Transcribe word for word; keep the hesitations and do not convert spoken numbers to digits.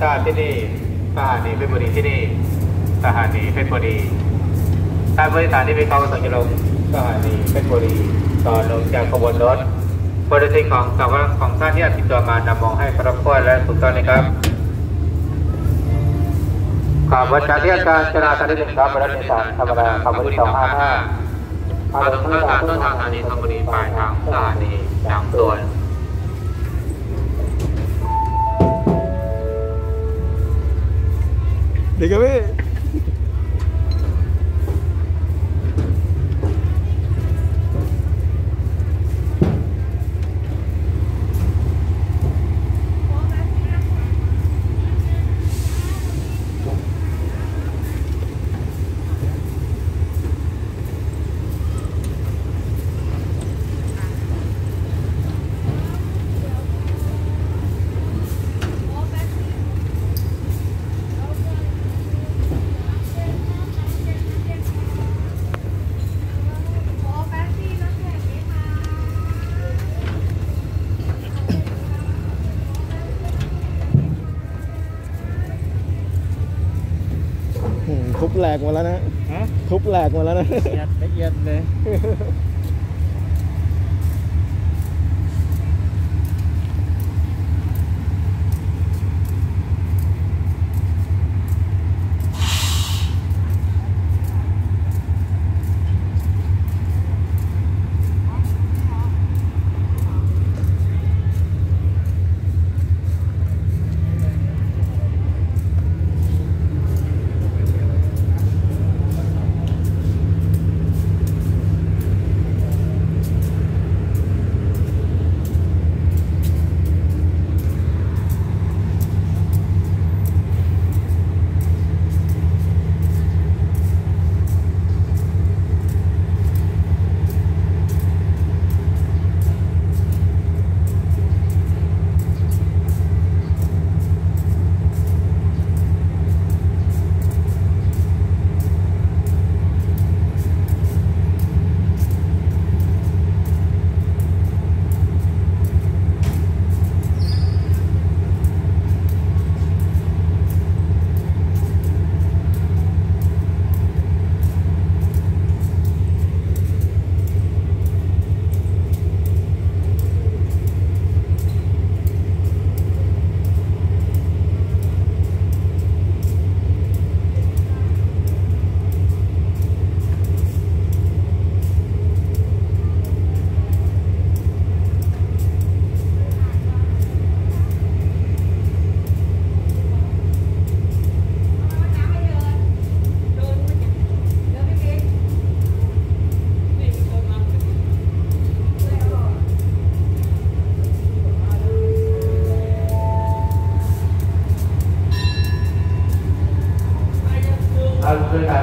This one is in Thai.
ชาติที่นี่สถานีเพชรบุรีที่นี่สถานีเพชรบุรีท่านผู้โดยสารที่มีความประสงค์จะลงสถานีเพชรบุรีต่อลงจากขบวนรถบริษัทของสาวของท่านที่ติดตัวมานำมองให้ครบถ้วนและถูกต้องนะครับขอบคุณที่อาจารย์ชนะท่านที่หนึ่งครับบริษัทสารธรรมดาขอบคุณที่สองห้าห้าขอบคุณที่สามต้นทางสถานีธนบุรีปลายทางสถานียางส่วนเด็กกันพี่ทุบแหลกมาแล้วนะทุบแหลกมาแล้วนะละเอียดละเอียดเลยท่านผู้โดยสาร